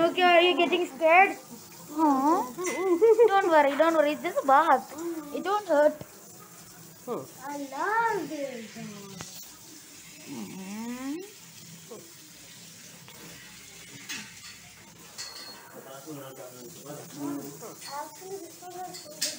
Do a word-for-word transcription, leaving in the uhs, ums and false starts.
Okay, are you getting scared? Huh? Don't worry, don't worry. It's just a bath. It won't hurt. I love this. Mm. Actually, this one has